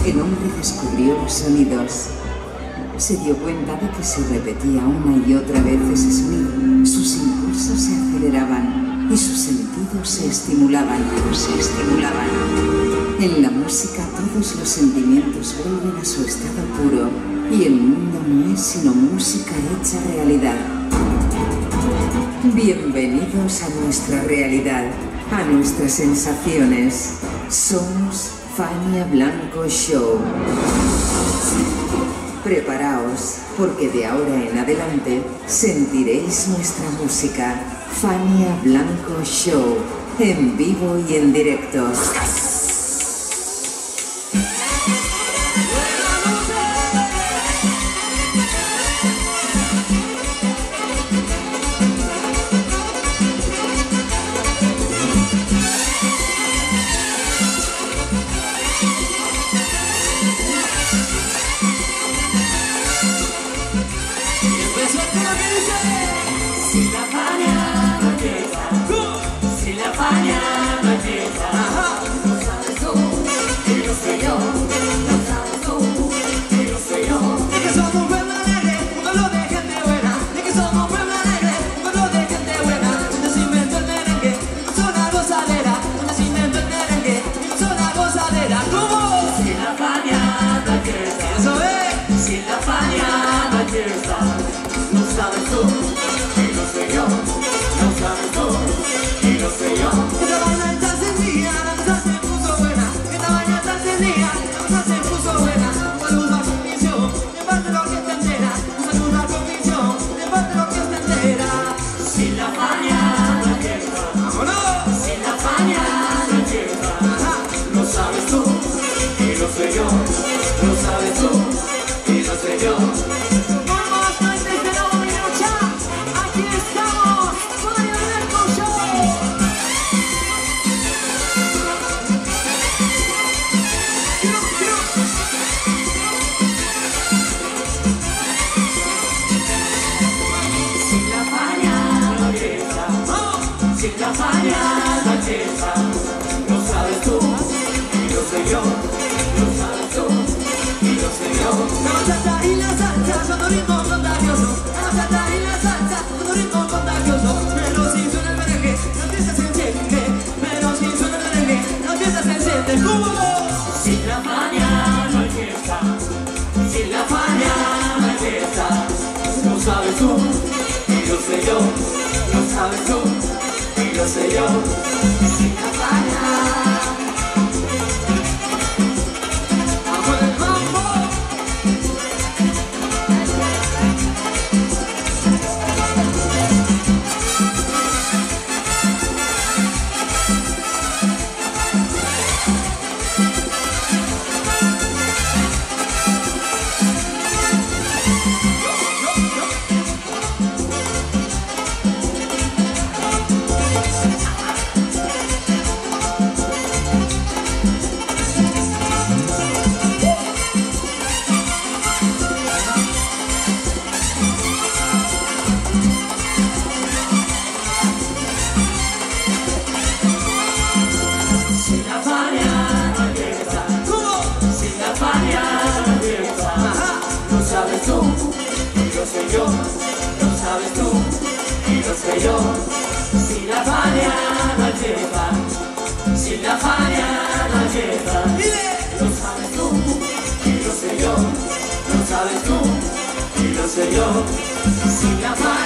El hombre descubrió los sonidos. Se dio cuenta de que si repetía una y otra vez ese sonido, sus impulsos se aceleraban y sus sentidos se estimulaban. En la música todos los sentimientos vuelven a su estado puro y el mundo no es sino música hecha realidad. Bienvenidos a nuestra realidad, a nuestras sensaciones. Somos Fania Blanco Show. Preparaos, porque de ahora en adelante sentiréis nuestra música. Fania Blanco Show, en vivo y en directo. Si la